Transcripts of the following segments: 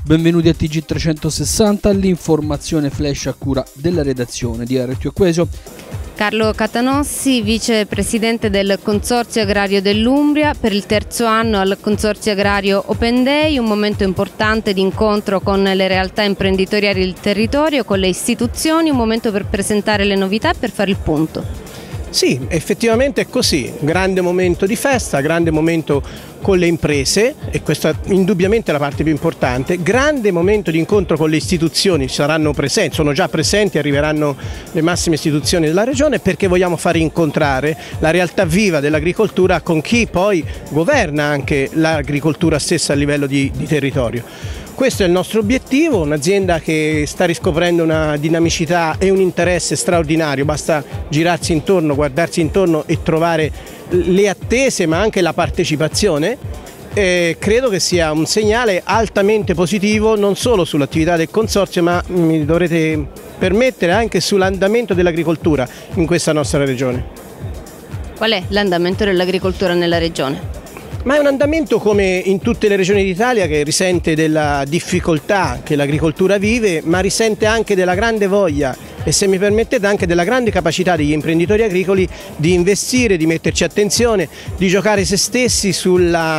Benvenuti a TG360, l'informazione flash a cura della redazione di RTO Quesio. Carlo Catanossi, vicepresidente del Consorzio Agrario dell'Umbria, per il terzo anno al Consorzio Agrario Open Day, un momento importante di incontro con le realtà imprenditoriali del territorio, con le istituzioni, un momento per presentare le novità e per fare il punto. Sì, effettivamente è così, grande momento di festa, grande momento con le imprese, e questa indubbiamente è la parte più importante, grande momento di incontro con le istituzioni, saranno presenti, sono già presenti, arriveranno le massime istituzioni della regione, perché vogliamo far incontrare la realtà viva dell'agricoltura con chi poi governa anche l'agricoltura stessa a livello di territorio. Questo è il nostro obiettivo, un'azienda che sta riscoprendo una dinamicità e un interesse straordinario, basta girarsi intorno, guardarsi intorno e trovare le attese ma anche la partecipazione. Credo che sia un segnale altamente positivo non solo sull'attività del Consorzio, ma mi dovrete permettere anche sull'andamento dell'agricoltura in questa nostra regione. Qual è l'andamento dell'agricoltura nella regione? Ma è un andamento come in tutte le regioni d'Italia, che risente della difficoltà che l'agricoltura vive, ma risente anche della grande voglia e, se mi permettete, anche della grande capacità degli imprenditori agricoli di investire, di metterci attenzione, di giocare se stessi sulla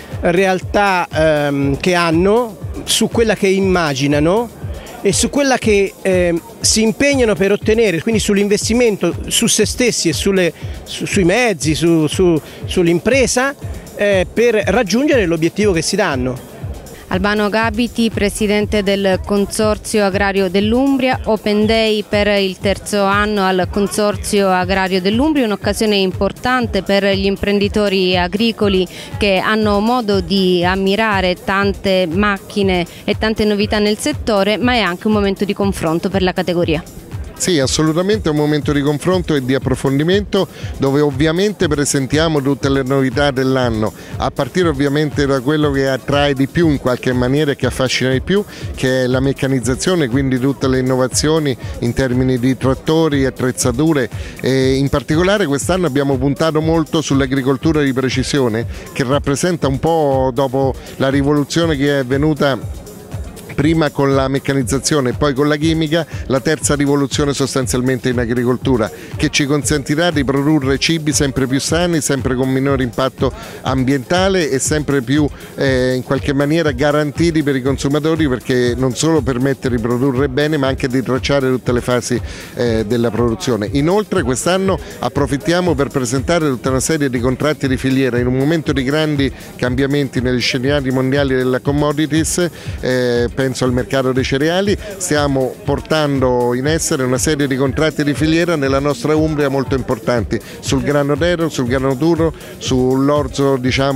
realtà che hanno, su quella che immaginano e su quella che si impegnano per ottenere, quindi sull'investimento su se stessi e sui mezzi, sull'impresa, per raggiungere l'obiettivo che si danno. Albano Gabiti, presidente del Consorzio Agrario dell'Umbria, Open Day per il terzo anno al Consorzio Agrario dell'Umbria, un'occasione importante per gli imprenditori agricoli che hanno modo di ammirare tante macchine e tante novità nel settore, ma è anche un momento di confronto per la categoria. Sì, assolutamente è un momento di confronto e di approfondimento, dove ovviamente presentiamo tutte le novità dell'anno, a partire ovviamente da quello che attrae di più in qualche maniera e che affascina di più, che è la meccanizzazione, quindi tutte le innovazioni in termini di trattori, attrezzature, e in particolare quest'anno abbiamo puntato molto sull'agricoltura di precisione, che rappresenta un po', dopo la rivoluzione che è venuta prima con la meccanizzazione e poi con la chimica, la terza rivoluzione sostanzialmente in agricoltura, che ci consentirà di produrre cibi sempre più sani, sempre con minore impatto ambientale e sempre più in qualche maniera garantiti per i consumatori, perché non solo permette di produrre bene ma anche di tracciare tutte le fasi della produzione. Inoltre quest'anno approfittiamo per presentare tutta una serie di contratti di filiera in un momento di grandi cambiamenti negli scenari mondiali della commodities. Penso al mercato dei cereali, stiamo portando in essere una serie di contratti di filiera nella nostra Umbria molto importanti, sul grano nero, sul grano duro, sull'orzo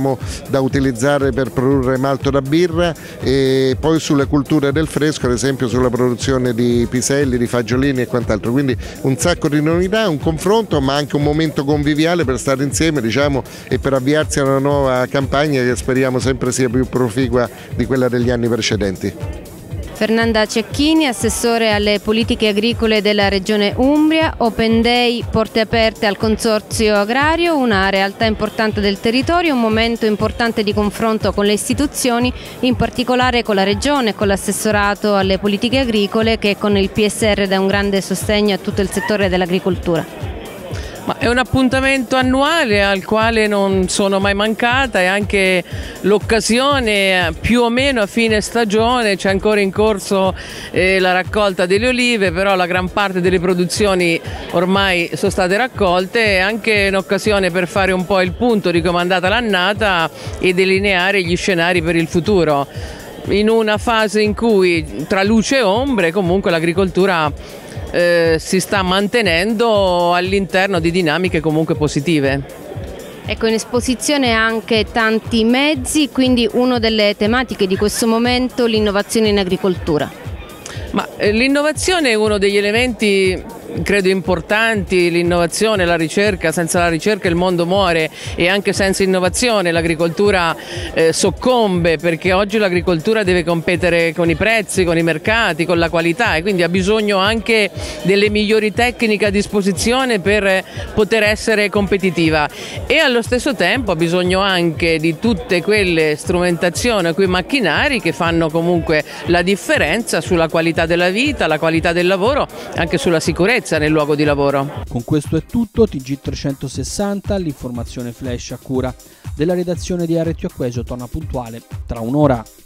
da utilizzare per produrre malto da birra, e poi sulle culture del fresco, ad esempio sulla produzione di piselli, di fagiolini e quant'altro. Quindi un sacco di novità, un confronto, ma anche un momento conviviale per stare insieme, e per avviarsi a una nuova campagna che speriamo sempre sia più proficua di quella degli anni precedenti. Fernanda Cecchini, assessore alle politiche agricole della Regione Umbria. Open Day, porte aperte al Consorzio Agrario, una realtà importante del territorio, un momento importante di confronto con le istituzioni, in particolare con la Regione e con l'assessorato alle politiche agricole, che con il PSR dà un grande sostegno a tutto il settore dell'agricoltura. Ma è un appuntamento annuale al quale non sono mai mancata, e anche l'occasione più o meno a fine stagione, c'è ancora in corso la raccolta delle olive, però la gran parte delle produzioni ormai sono state raccolte, è anche un'occasione per fare un po' il punto di come è andata l'annata e delineare gli scenari per il futuro. In una fase in cui tra luce e ombre comunque l'agricoltura si sta mantenendo all'interno di dinamiche comunque positive. Ecco, in esposizione anche tanti mezzi, quindi una delle tematiche di questo momento l'innovazione in agricoltura. Ma l'innovazione è uno degli elementi credo importanti, l'innovazione, la ricerca. Senza la ricerca il mondo muore, e anche senza innovazione l'agricoltura soccombe, perché oggi l'agricoltura deve competere con i prezzi, con i mercati, con la qualità, e quindi ha bisogno anche delle migliori tecniche a disposizione per poter essere competitiva, e allo stesso tempo ha bisogno anche di tutte quelle strumentazioni, quei macchinari che fanno comunque la differenza sulla qualità della vita, la qualità del lavoro, anche sulla sicurezza nel luogo di lavoro. Con questo è tutto. TG360, l'informazione flash a cura della redazione di RTO Quesio torna puntuale tra un'ora.